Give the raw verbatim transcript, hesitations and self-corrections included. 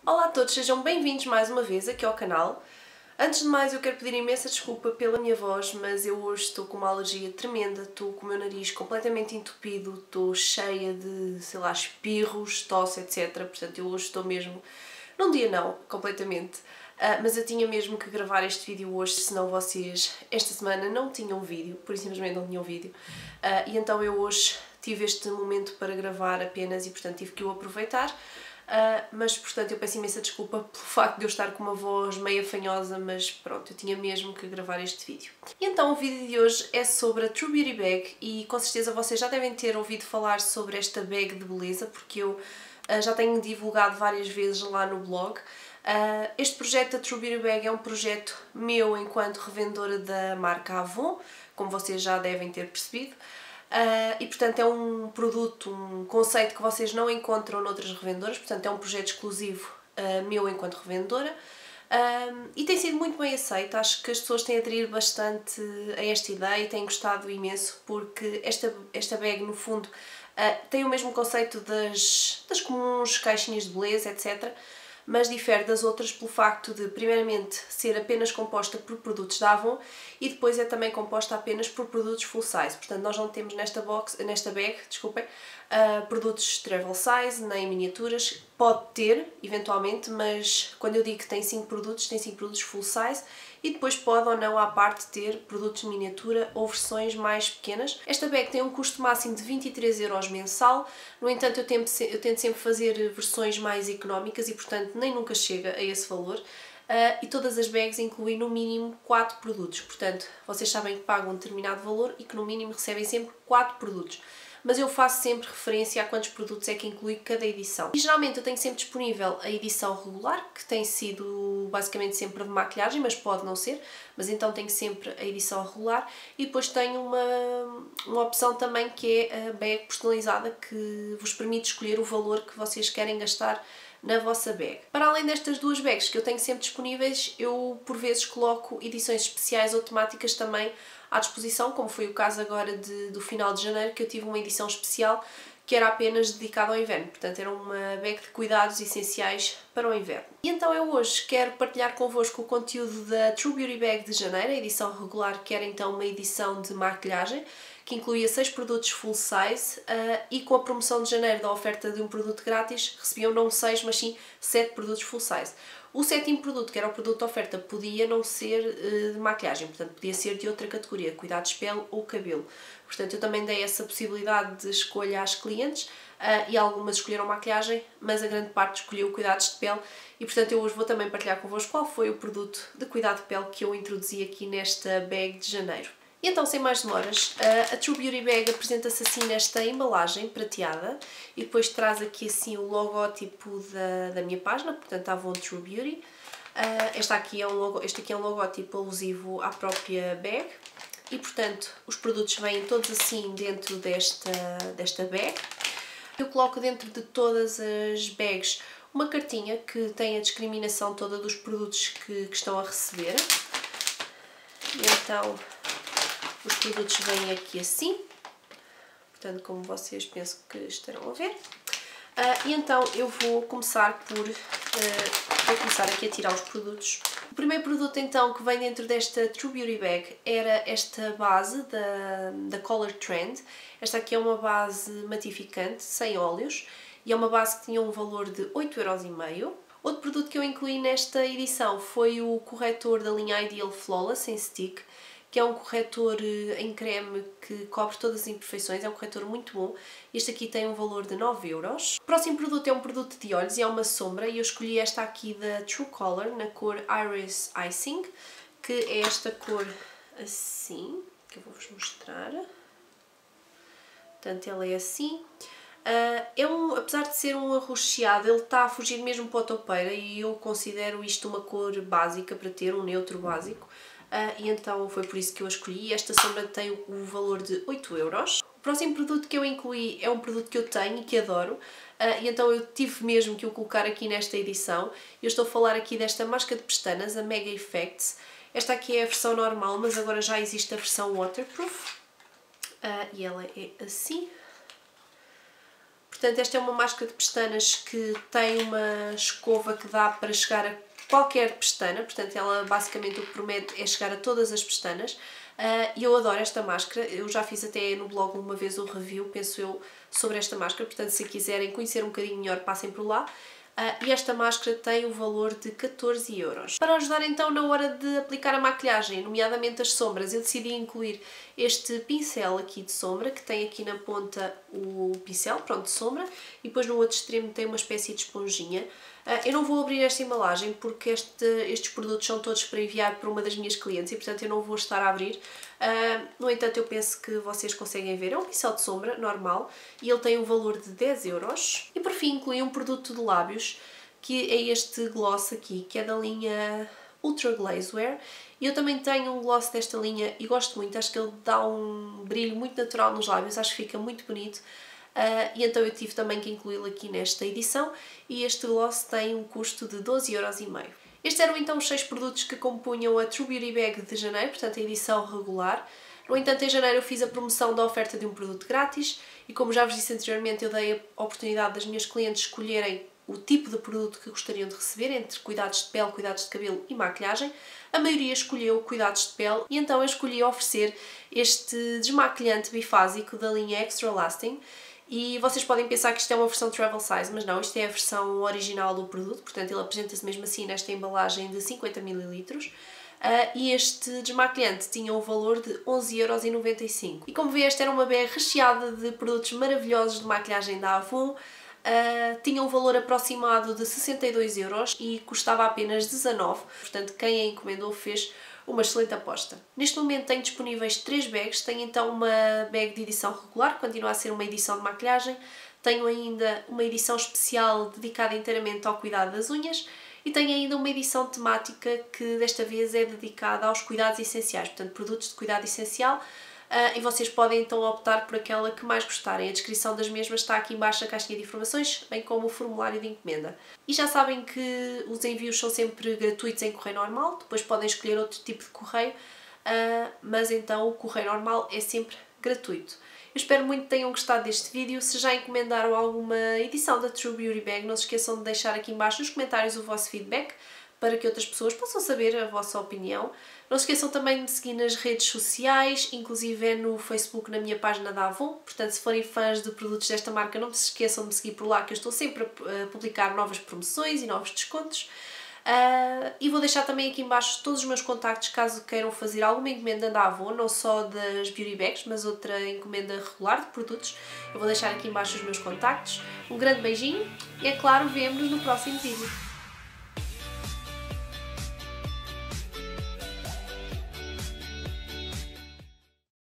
Olá a todos, sejam bem-vindos mais uma vez aqui ao canal. Antes de mais eu quero pedir imensa desculpa pela minha voz, mas eu hoje estou com uma alergia tremenda, estou com o meu nariz completamente entupido, estou cheia de, sei lá, espirros, tosse, etcétera. Portanto eu hoje estou mesmo, num dia não, completamente. Uh, mas eu tinha mesmo que gravar este vídeo hoje, senão vocês esta semana não tinham vídeo, por isso simplesmente não tinham vídeo. Uh, e então eu hoje tive este momento para gravar apenas e portanto tive que o aproveitar. Uh, mas, portanto, eu peço imensa desculpa pelo facto de eu estar com uma voz meio afanhosa, mas pronto, eu tinha mesmo que gravar este vídeo. E então o vídeo de hoje é sobre a True Beauty Bag e com certeza vocês já devem ter ouvido falar sobre esta bag de beleza, porque eu uh, já tenho divulgado várias vezes lá no blog. Uh, este projeto da True Beauty Bag é um projeto meu enquanto revendedora da marca Avon, como vocês já devem ter percebido. Uh, e portanto é um produto, um conceito que vocês não encontram noutras revendedoras, portanto é um projeto exclusivo uh, meu enquanto revendedora uh, e tem sido muito bem aceito. Acho que as pessoas têm aderido bastante a esta ideia e têm gostado imenso, porque esta, esta bag no fundo uh, tem o mesmo conceito das, das comuns caixinhas de beleza, etcétera, mas difere das outras pelo facto de, primeiramente, ser apenas composta por produtos da Avon e depois é também composta apenas por produtos full size. Portanto, nós não temos nesta, box, nesta bag, desculpem, uh, produtos travel size, nem miniaturas. Pode ter, eventualmente, mas quando eu digo que tem cinco produtos, tem cinco produtos full size e depois pode ou não à parte ter produtos de miniatura ou versões mais pequenas. Esta bag tem um custo máximo de vinte e três euros mensal, no entanto eu tento, eu tento sempre fazer versões mais económicas e portanto nem nunca chega a esse valor. Uh, e todas as bags incluem no mínimo quatro produtos, portanto vocês sabem que pagam um determinado valor e que no mínimo recebem sempre quatro produtos. Mas eu faço sempre referência a quantos produtos é que inclui cada edição. E geralmente eu tenho sempre disponível a edição regular, que tem sido basicamente sempre de maquilhagem, mas pode não ser, mas então tenho sempre a edição regular e depois tenho uma, uma opção também que é a bag personalizada, que vos permite escolher o valor que vocês querem gastar na vossa bag. Para além destas duas bags que eu tenho sempre disponíveis, eu por vezes coloco edições especiais ou temáticas também à disposição, como foi o caso agora de, do final de janeiro, que eu tive uma edição especial que era apenas dedicada ao inverno, portanto era uma bag de cuidados essenciais para o inverno. E então eu hoje quero partilhar convosco o conteúdo da True Beauty Bag de janeiro, a edição regular, que era então uma edição de maquilhagem, que incluía seis produtos full size uh, e com a promoção de janeiro da oferta de um produto grátis recebiam não seis, mas sim sete produtos full size. O sétimo produto, que era o produto de oferta, podia não ser uh, de maquilhagem, portanto podia ser de outra categoria, cuidados de pele ou cabelo. Portanto eu também dei essa possibilidade de escolha às clientes uh, e algumas escolheram maquilhagem, mas a grande parte escolheu cuidados de pele e portanto eu hoje vou também partilhar convosco qual foi o produto de cuidado de pele que eu introduzi aqui nesta bag de janeiro. E então, sem mais demoras, a True Beauty Bag apresenta-se assim nesta embalagem prateada e depois traz aqui assim o logótipo da, da minha página, portanto Avon True Beauty. Este aqui é um logo, este aqui é um logótipo alusivo à própria bag e portanto os produtos vêm todos assim dentro desta, desta bag. Eu coloco dentro de todas as bags uma cartinha que tem a discriminação toda dos produtos que, que estão a receber. E então os produtos vêm aqui assim, portanto, como vocês penso que estarão a ver. Uh, e então eu vou começar por uh, vou começar aqui a tirar os produtos. O primeiro produto então que vem dentro desta True Beauty Bag era esta base da, da Color Trend. Esta aqui é uma base matificante, sem óleos, e é uma base que tinha um valor de oito euros e meio. Outro produto que eu incluí nesta edição foi o corretor da linha Ideal Flawless em stick, que é um corretor em creme que cobre todas as imperfeições, é um corretor muito bom. Este aqui tem um valor de nove euros. O próximo produto é um produto de olhos e é uma sombra e eu escolhi esta aqui da True Color na cor Iris Icing, que é esta cor assim, que eu vou-vos mostrar. Portanto, ela é assim. Uh, é um, apesar de ser um arroxeado, ele está a fugir mesmo para a toupeira e eu considero isto uma cor básica para ter, um neutro básico. Uh, e então foi por isso que eu a escolhi. Esta sombra tem o, o valor de oito euros. O próximo produto que eu incluí é um produto que eu tenho e que adoro, uh, e então eu tive mesmo que o colocar aqui nesta edição. Eu estou a falar aqui desta máscara de pestanas, a Mega Effects. Esta aqui é a versão normal, mas agora já existe a versão waterproof, uh, e ela é assim. Portanto, esta é uma máscara de pestanas que tem uma escova que dá para chegar a qualquer pestana, portanto ela basicamente o que promete é chegar a todas as pestanas. E uh, eu adoro esta máscara, eu já fiz até no blog uma vez um review, penso eu, sobre esta máscara, portanto se quiserem conhecer um bocadinho melhor passem por lá. Uh, e esta máscara tem o valor de catorze euros. Para ajudar então na hora de aplicar a maquilhagem, nomeadamente as sombras, eu decidi incluir este pincel aqui de sombra, que tem aqui na ponta o pincel, pronto, de sombra, e depois no outro extremo tem uma espécie de esponjinha. Uh, eu não vou abrir esta embalagem porque este, estes produtos são todos para enviar para uma das minhas clientes e portanto eu não vou estar a abrir. Uh, no entanto, eu penso que vocês conseguem ver. É um pincel de sombra normal e ele tem um valor de dez euros. E por fim incluí um produto de lábios, que é este gloss aqui, que é da linha Ultra Glazewear. E eu também tenho um gloss desta linha e gosto muito, acho que ele dá um brilho muito natural nos lábios, acho que fica muito bonito. Uh, e então eu tive também que incluí-lo aqui nesta edição e este gloss tem um custo de doze euros e meio. Estes eram então os seis produtos que compunham a True Beauty Bag de janeiro, portanto a edição regular. No entanto, em janeiro eu fiz a promoção da oferta de um produto grátis e como já vos disse anteriormente, eu dei a oportunidade das minhas clientes escolherem o tipo de produto que gostariam de receber, entre cuidados de pele, cuidados de cabelo e maquilhagem. A maioria escolheu cuidados de pele e então eu escolhi oferecer este desmaquilhante bifásico da linha Extra Lasting. E vocês podem pensar que isto é uma versão travel size, mas não, isto é a versão original do produto, portanto ele apresenta-se mesmo assim nesta embalagem de cinquenta mililitros. Uh, e este desmaquilhante tinha o valor de onze euros e noventa e cinco. E como vê, esta era uma bag recheada de produtos maravilhosos de maquilhagem da Avon. Uh, tinha um valor aproximado de sessenta e dois euros e custava apenas dezanove, portanto quem a encomendou fez uma excelente aposta. Neste momento tenho disponíveis três bags, tenho então uma bag de edição regular, continua a ser uma edição de maquilhagem, tenho ainda uma edição especial dedicada inteiramente ao cuidado das unhas e tenho ainda uma edição temática que desta vez é dedicada aos cuidados essenciais, portanto produtos de cuidado essencial. Uh, e vocês podem então optar por aquela que mais gostarem. A descrição das mesmas está aqui embaixo na caixinha de informações, bem como o formulário de encomenda. E já sabem que os envios são sempre gratuitos em correio normal, depois podem escolher outro tipo de correio, uh, mas então o correio normal é sempre gratuito. Eu espero muito que tenham gostado deste vídeo. Se já encomendaram alguma edição da True Beauty Bag, não se esqueçam de deixar aqui embaixo nos comentários o vosso feedback, para que outras pessoas possam saber a vossa opinião. Não se esqueçam também de seguir nas redes sociais, inclusive é no Facebook na minha página da Avon, portanto se forem fãs de produtos desta marca não se esqueçam de me seguir por lá, que eu estou sempre a publicar novas promoções e novos descontos. Uh, e vou deixar também aqui embaixo todos os meus contactos caso queiram fazer alguma encomenda da Avon, não só das Beauty Bags, mas outra encomenda regular de produtos. Eu vou deixar aqui embaixo os meus contactos. Um grande beijinho e, é claro, vemo-nos no próximo vídeo.